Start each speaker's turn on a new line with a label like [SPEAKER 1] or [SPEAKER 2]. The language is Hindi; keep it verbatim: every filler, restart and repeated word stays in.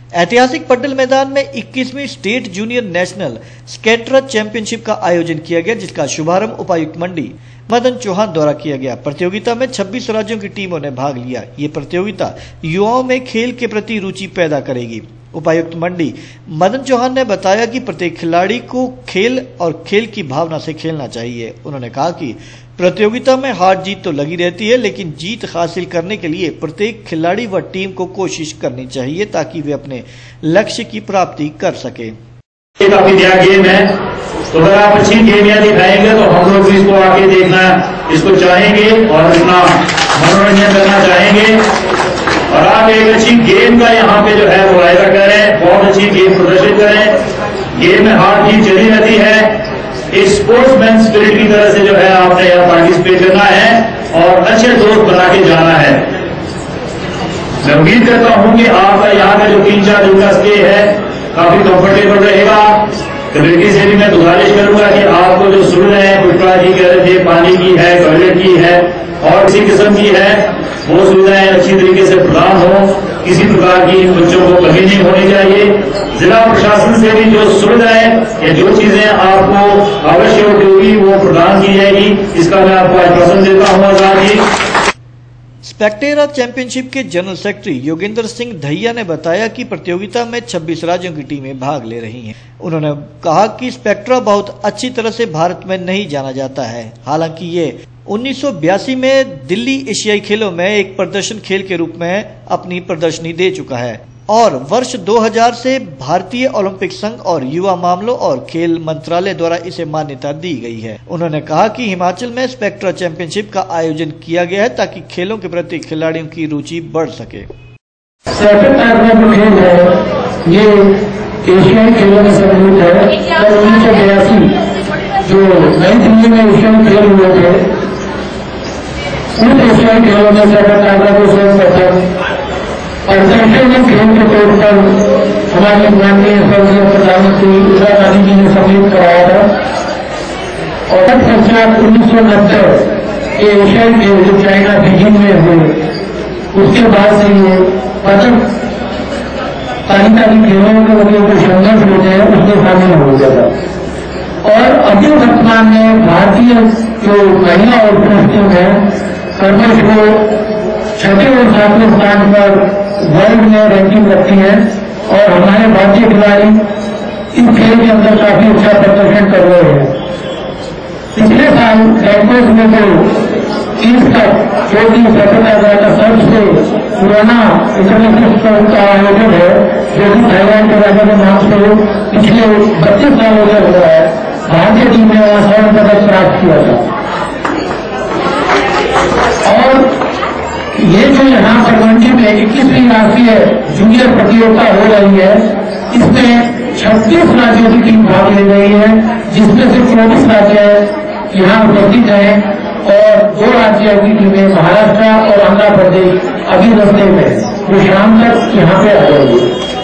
[SPEAKER 1] ऐतिहासिक पड्डल मैदान में इक्कीसवीं स्टेट जूनियर नेशनल स्केटरथ चैंपियनशिप का आयोजन किया गया, जिसका शुभारंभ उपायुक्त मंडी मदन चौहान द्वारा किया गया। प्रतियोगिता में छब्बीस राज्यों की टीमों ने भाग लिया। ये प्रतियोगिता युवाओं में खेल के प्रति रुचि पैदा करेगी। उपायुक्त मंडी मदन चौहान ने बताया कि प्रत्येक खिलाड़ी को खेल और खेल की भावना से खेलना चाहिए। उन्होंने कहा कि प्रतियोगिता में हार जीत तो लगी रहती है, लेकिन जीत हासिल करने के लिए प्रत्येक खिलाड़ी व टीम को कोशिश करनी चाहिए ताकि वे अपने लक्ष्य की प्राप्ति कर सके।
[SPEAKER 2] काफी नया गेम है, तो अगर आप अच्छी गेम यहाँ दिखाएंगे तो हम लोग इसको आके देखना इसको चाहेंगे और अपना मनोरंजन करना चाहेंगे। और आप एक अच्छी गेम का यहाँ पे जो है वो आयोजन करें, बहुत अच्छी गेम प्रदर्शित करें। गेम में हार जीत चली रहती है। एक स्पोर्ट्समैन स्पिरिट की तरह से जो है आपने यहाँ पार्टिसिपेट करना है और अच्छे दोस्त बना के जाना है। मैं उम्मीद करता हूँ कि आपका यहाँ का जो तीन चार दिन का स्टे है काफी कंफर्टेबल रहेगा। कम्युनिटी से भी मैं गुजारिश करूंगा कि आपको जो सुविधाएं पुष्पा जी कह रहे थे, पानी की है, टॉयलेट की है और किसी किस्म की है, वो सुविधाएं अच्छी तरीके से प्रदान हो। किसी प्रकार की बच्चों को कमी नहीं होनी चाहिए। जिला प्रशासन से भी जो सुविधाएं या जो चीजें आपको आवश्यक होगी वो प्रदान की जाएगी, इसका मैं आपको आश्वासन देता हूँ। आजाद जी
[SPEAKER 1] स्पेक्टेरा चैंपियनशिप के जनरल सेक्रेटरी योगेंद्र सिंह दहिया ने बताया कि प्रतियोगिता में छब्बीस राज्यों की टीमें भाग ले रही हैं। उन्होंने कहा कि स्पेक्ट्रा बहुत अच्छी तरह से भारत में नहीं जाना जाता है। हालांकि ये उन्नीस सौ बयासी में दिल्ली एशियाई खेलों में एक प्रदर्शन खेल के रूप में अपनी प्रदर्शनी दे चुका है और वर्ष दो हज़ार से भारतीय ओलंपिक संघ और युवा मामलों और खेल मंत्रालय द्वारा इसे मान्यता दी गई है। उन्होंने कहा कि हिमाचल में स्पेक्ट्रा चैंपियनशिप का आयोजन किया गया है ताकि खेलों के प्रति खिलाड़ियों की रुचि बढ़ सके।
[SPEAKER 3] ये एशियाई खेलों में सम्मिलित है और उन्नीस सौ बयासी जो नई दिल्ली में एशियाई खेल हुए थे, उन एशियाई खेलों में को स्वयं प्रथम और संशोधन खेल के तौर पर हमारी माननीय स्वर्गीय प्रधानमंत्री इंदिरा गांधी जी ने सम्मिलित कराया था। और तत्पश्चात उन्नीस सौ नब्बे के एशियाई खेल जो चाइना बीजिंग में हुए, उसके बाद से ये पदक तालिका की खेलों के जो संघर्ष होते हैं उसमें शामिल हो गया था। और अभी वर्तमान में भारतीय जो महिला और पुरुष टीम है क्रमश वो छठे और सातवें स्थान पर वर्ल्ड में रैंकिंग रखती है और हमारे भारतीय खिलाड़ी इस खेल के अंदर काफी अच्छा प्रदर्शन कर रहे हैं। पिछले साल बैंकॉक में जो तीस तक जो कि सफलता का सबसे पुराना इंटरनेशनल स्पोर्ट का आयोजन है, जो कि थाईलैंड के राजा के नाम से पिछले बत्तीस सालों से हो रहा है, भारतीय टीम ने वहां स्वर्ण पदक प्राप्त किया था। और ये जो यहाँ पर मंडी में इक्कीसवीं राष्ट्रीय जूनियर प्रतियोगिता हो रही है, इसमें छत्तीस राज्यों की टीम भाग ले रही है, जिसमें से चौबीस राज्य यहाँ उपस्थित हैं और दो राज्यों की टीमें महाराष्ट्र और आंध्र प्रदेश अभी रास्ते में वो शाम तक यहाँ पे आ जाएगी।